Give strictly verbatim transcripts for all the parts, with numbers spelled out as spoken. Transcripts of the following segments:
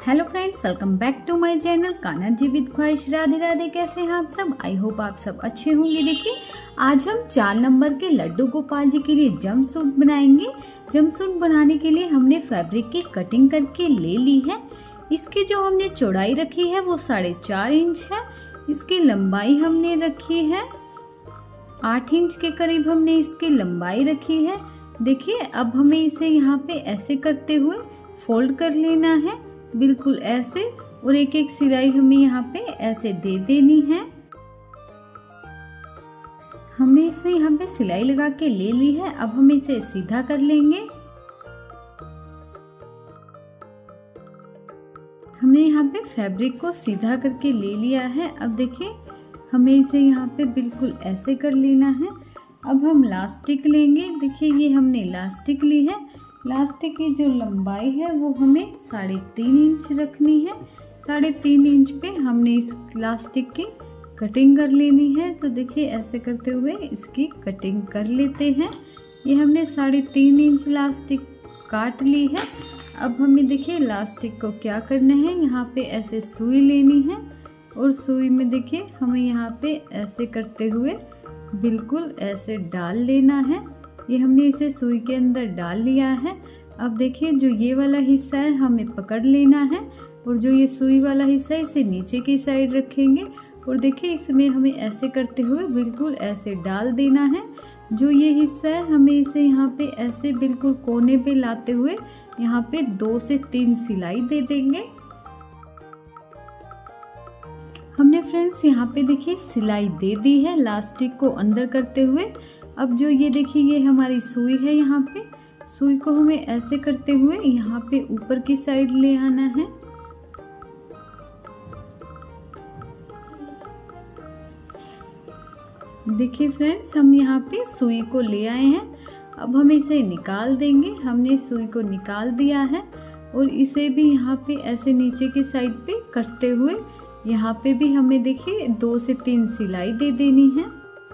Hello friends, welcome back to my channel Kanha ji with Khwahish. Radhe Radhe. कैसे हैं आप सब? आई होप आप सब अच्छे होंगे। देखिए, आज हम चार नंबर के लड्डू गोपाल जी के लिए जंप सूट बनाएंगे। जंप सूट बनाने के लिए हमने फैब्रिक की कटिंग करके ले ली है। इसकी जो हमने चौड़ाई रखी है वो साढ़े चार इंच है। इसकी लंबाई हमने रखी है आठ इंच के करीब हमने इसकी लंबाई रखी है। देखिए, अब हमें इसे यहाँ पे ऐसे करते हुए फोल्ड कर लेना है, बिल्कुल ऐसे, और एक एक सिलाई हमें यहाँ पे ऐसे दे देनी है। हमने इसमें यहाँ पे सिलाई लगा के ले ली है। अब हम इसे सीधा कर लेंगे। हमने यहाँ पे फैब्रिक को सीधा करके ले लिया है। अब देखिए, हमें इसे यहाँ पे बिल्कुल ऐसे कर लेना है। अब हम लास्टिक लेंगे। देखिए, ये हमने लास्टिक ली है। लास्टिक की जो लंबाई है वो हमें साढ़े तीन इंच रखनी है। साढ़े तीन इंच पे हमने इस लास्टिक की कटिंग कर लेनी है। तो देखिए, ऐसे करते हुए इसकी कटिंग कर लेते हैं। ये हमने साढ़े तीन इंच लास्टिक काट ली है। अब हमें देखिए लास्टिक को क्या करना है, यहाँ पे ऐसे सुई लेनी है और सुई में देखिए हमें यहाँ पे ऐसे करते हुए बिल्कुल ऐसे डाल लेना है। ये हमने इसे सुई के अंदर डाल लिया है। अब देखिए, जो ये वाला हिस्सा है हमें पकड़ लेना है और जो ये सुई वाला हिस्सा है इसे नीचे की साइड रखेंगे और देखिए इसमें हमें ऐसे करते हुए बिल्कुल ऐसे डाल देना है। जो ये हिस्सा है हमें इसे यहाँ पे ऐसे बिल्कुल कोने पे लाते हुए यहाँ पे दो से तीन सिलाई दे देंगे। हमने फ्रेंड्स यहाँ पे देखिए सिलाई दे दी है लास्टिक को अंदर करते हुए। अब जो ये देखिए ये हमारी सुई है, यहाँ पे सुई को हमें ऐसे करते हुए यहाँ पे ऊपर की साइड ले आना है। देखिए फ्रेंड्स, हम यहाँ पे सुई को ले आए हैं। अब हम इसे निकाल देंगे। हमने सुई को निकाल दिया है और इसे भी यहाँ पे ऐसे नीचे की साइड पे करते हुए यहाँ पे भी हमें देखिए दो से तीन सिलाई दे देनी है।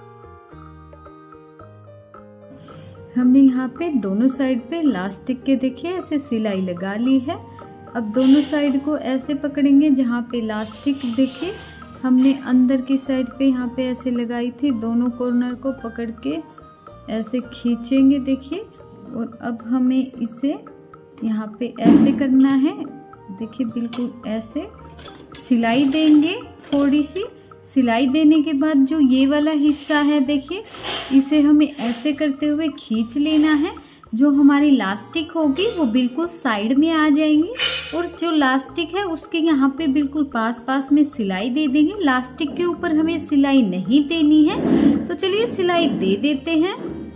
हमने यहाँ पे दोनों साइड पे लास्टिक के देखिए ऐसे सिलाई लगा ली है। अब दोनों साइड को ऐसे पकड़ेंगे, जहाँ पे लास्टिक देखिए हमने अंदर की साइड पे यहाँ पे ऐसे लगाई थी, दोनों कॉर्नर को पकड़ के ऐसे खींचेंगे देखिए। और अब हमें इसे यहाँ पे ऐसे करना है। देखिए, बिल्कुल ऐसे सिलाई देंगे। थोड़ी सी सिलाई देने के बाद जो ये वाला हिस्सा है देखिए, इसे हमें ऐसे करते हुए खींच लेना है। जो हमारी लास्टिक होगी वो बिल्कुल साइड में आ जाएंगी और जो लास्टिक है उसके यहाँ पे बिल्कुल पास पास में सिलाई दे देंगे। लास्टिक के ऊपर हमें सिलाई नहीं देनी है, तो चलिए सिलाई दे देते हैं।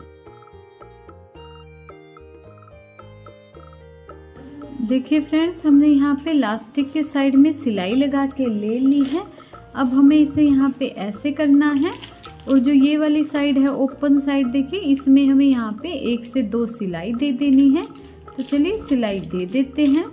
देखिए फ्रेंड्स, हमने यहाँ पे लास्टिक के साइड में सिलाई लगा के ले ली है। अब हमें इसे यहाँ पे ऐसे करना है और जो ये वाली साइड है ओपन साइड देखिए, इसमें हमें यहाँ पे एक से दो सिलाई दे देनी है। तो चलिए सिलाई दे देते हैं।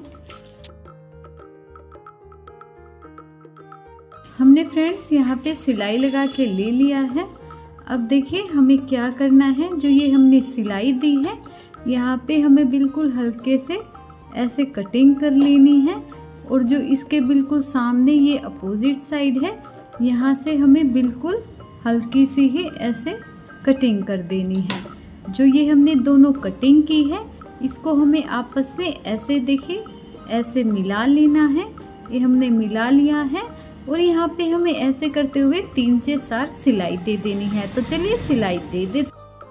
हमने फ्रेंड्स यहाँ पे सिलाई लगा के ले लिया है। अब देखिए हमें क्या करना है, जो ये हमने सिलाई दी है यहाँ पे हमें बिल्कुल हल्के से ऐसे कटिंग कर लेनी है और जो इसके बिल्कुल सामने ये अपोजिट साइड है, यहाँ से हमें बिल्कुल हल्की सी ही ऐसे कटिंग कर देनी है। जो ये हमने दोनों कटिंग की है इसको हमें आपस में ऐसे देखिए ऐसे मिला लेना है। ये हमने मिला लिया है और यहाँ पे हमें ऐसे करते हुए तीन से चार सिलाई दे देनी है। तो चलिए सिलाई दे दे।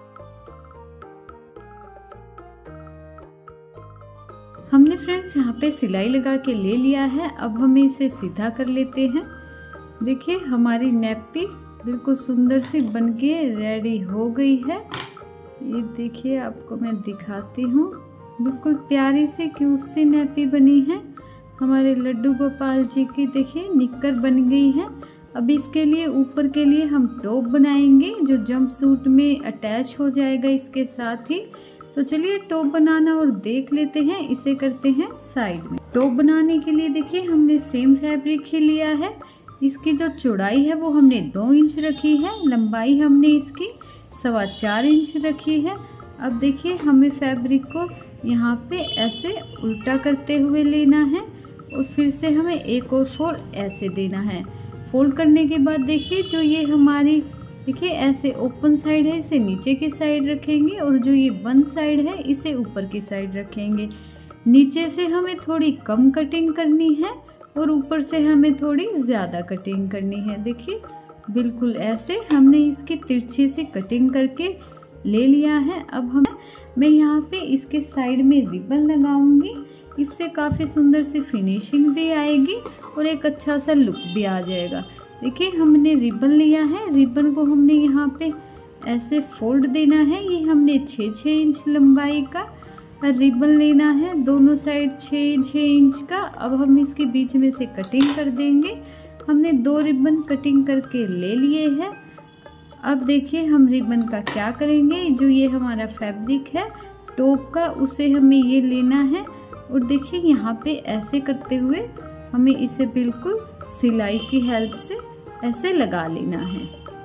हमने फ्रेंड्स यहाँ पे सिलाई लगा के ले लिया है। अब हमें इसे सीधा कर लेते हैं। देखिए, हमारी नैपी बिल्कुल सुंदर सी बनके रेडी हो गई है। ये देखिए, आपको मैं दिखाती हूँ, बिल्कुल प्यारी सी क्यूट सी नैपी बनी है। हमारे लड्डू गोपाल जी की देखिए निक्कर बन गई है। अब इसके लिए ऊपर के लिए हम टॉप बनाएंगे जो जंप सूट में अटैच हो जाएगा इसके साथ ही। तो चलिए टॉप बनाना और देख लेते हैं। इसे करते हैं साइड में। टॉप बनाने के लिए देखिए हमने सेम फैब्रिक ही लिया है। इसकी जो चौड़ाई है वो हमने दो इंच रखी है, लंबाई हमने इसकी सवा चार इंच रखी है। अब देखिए हमें फैब्रिक को यहाँ पे ऐसे उल्टा करते हुए लेना है और फिर से हमें एक और फोल्ड ऐसे देना है। फोल्ड करने के बाद देखिए जो ये हमारी देखिए ऐसे ओपन साइड है इसे नीचे की साइड रखेंगे और जो ये बंद साइड है इसे ऊपर की साइड रखेंगे। नीचे से हमें थोड़ी कम कटिंग करनी है और ऊपर से हमें थोड़ी ज़्यादा कटिंग करनी है। देखिए बिल्कुल ऐसे हमने इसकी तिरछे से कटिंग करके ले लिया है। अब हम मैं यहाँ पे इसके साइड में रिबन लगाऊंगी, इससे काफ़ी सुंदर सी फिनिशिंग भी आएगी और एक अच्छा सा लुक भी आ जाएगा। देखिए हमने रिबन लिया है, रिबन को हमने यहाँ पे ऐसे फोल्ड देना है। ये हमने छः छः इंच लंबाई का रिबन लेना है, दोनों साइड छः छः इंच का। अब हम इसके बीच में से कटिंग कर देंगे। हमने दो रिबन कटिंग करके ले लिए हैं। अब देखिए हम रिबन का क्या करेंगे, जो ये हमारा फैब्रिक है टॉप का उसे हमें ये लेना है और देखिए यहाँ पे ऐसे करते हुए हमें इसे बिल्कुल सिलाई की हेल्प से ऐसे लगा लेना है।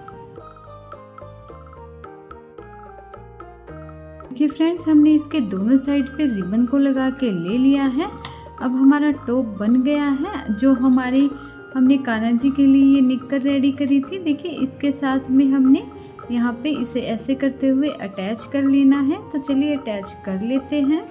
देखिए फ्रेंड्स हमने इसके दोनों साइड पे रिबन को लगा के ले लिया है। अब हमारा टॉप बन गया है। जो हमारी हमने कान्हा जी के लिए ये निक्कर रेडी करी थी, देखिए इसके साथ में हमने यहाँ पे इसे ऐसे करते हुए अटैच कर लेना है। तो चलिए अटैच कर लेते हैं।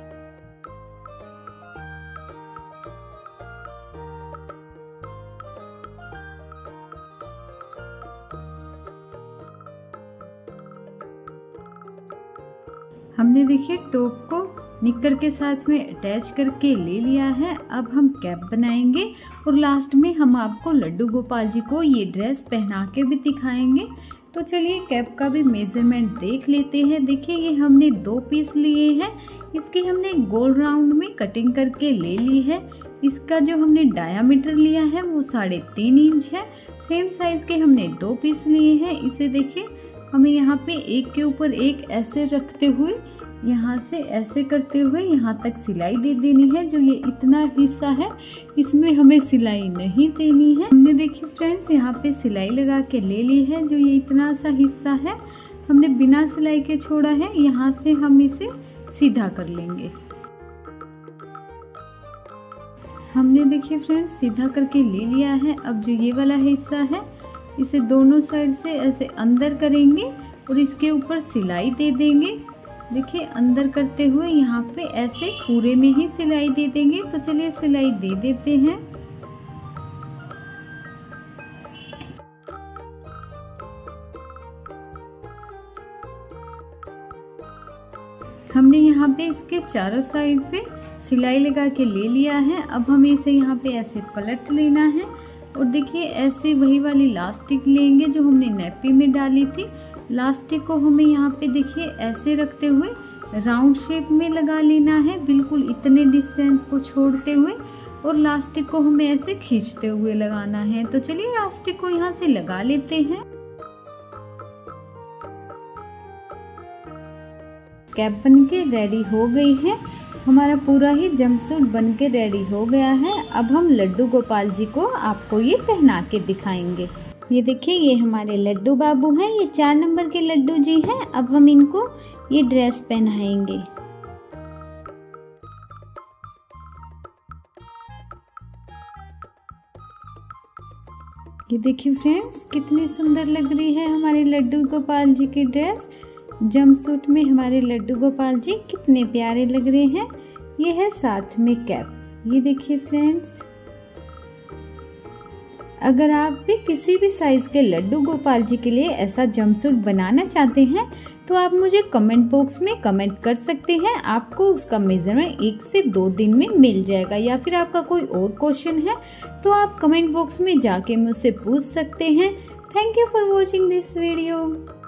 हमने देखिए टॉप को निक्कर के साथ में अटैच करके ले लिया है। अब हम कैप बनाएंगे और लास्ट में हम आपको लड्डू गोपाल जी को ये ड्रेस पहना के भी दिखाएंगे। तो चलिए कैप का भी मेजरमेंट देख लेते हैं। देखिए ये हमने दो पीस लिए हैं, इसकी हमने गोल राउंड में कटिंग करके ले ली है। इसका जो हमने डायामीटर लिया है वो साढ़े तीन इंच है। सेम साइज के हमने दो पीस लिए हैं। इसे देखिए हमें यहाँ पे एक के ऊपर एक ऐसे रखते हुए यहाँ से ऐसे करते हुए यहाँ तक सिलाई दे देनी है। जो ये इतना हिस्सा है इसमें हमें सिलाई नहीं देनी है। हमने देखिए फ्रेंड्स यहाँ पे सिलाई लगा के ले ली है। जो ये इतना सा हिस्सा है हमने बिना सिलाई के छोड़ा है, यहाँ से हम इसे सीधा कर लेंगे। हमने देखिए फ्रेंड्स सीधा करके ले लिया है। अब जो ये वाला हिस्सा है इसे दोनों साइड से ऐसे अंदर करेंगे और इसके ऊपर सिलाई दे देंगे। देखिए अंदर करते हुए यहाँ पे ऐसे पूरे में ही सिलाई दे देंगे। तो चलिए सिलाई दे देते हैं। हमने यहाँ पे इसके चारों साइड पे सिलाई लगा के ले लिया है। अब हमें इसे यहाँ पे ऐसे पलट लेना है और देखिए ऐसे वही वाली लास्टिक लेंगे जो हमने नेपी में डाली थी। लास्टिक को हमें यहाँ पे देखिए ऐसे रखते हुए राउंड शेप में लगा लेना है, बिल्कुल इतने डिस्टेंस को छोड़ते हुए, और लास्टिक को हमें ऐसे खींचते हुए लगाना है। तो चलिए लास्टिक को यहाँ से लगा लेते हैं। कैप बन के रेडी हो गई है। हमारा पूरा ही जंपसूट बन के रेडी हो गया है। अब हम लड्डू गोपाल जी को आपको ये पहना के दिखाएंगे। ये देखिए ये हमारे लड्डू बाबू हैं, ये चार नंबर के लड्डू जी हैं। अब हम इनको ये ड्रेस पहनाएंगे। ये देखिए फ्रेंड्स कितनी सुंदर लग रही है हमारे लड्डू गोपाल जी की ड्रेस। जंपसूट में हमारे लड्डू गोपाल जी कितने प्यारे लग रहे हैं। ये है साथ में कैप। ये देखिए फ्रेंड्स, अगर आप भी किसी भी साइज के लड्डू गोपाल जी के लिए ऐसा जंपसूट बनाना चाहते हैं तो आप मुझे कमेंट बॉक्स में कमेंट कर सकते हैं। आपको उसका मेजरमेंट एक से दो दिन में मिल जाएगा। या फिर आपका कोई और क्वेश्चन है तो आप कमेंट बॉक्स में जाके मुझसे पूछ सकते हैं। Thank you for watching this video.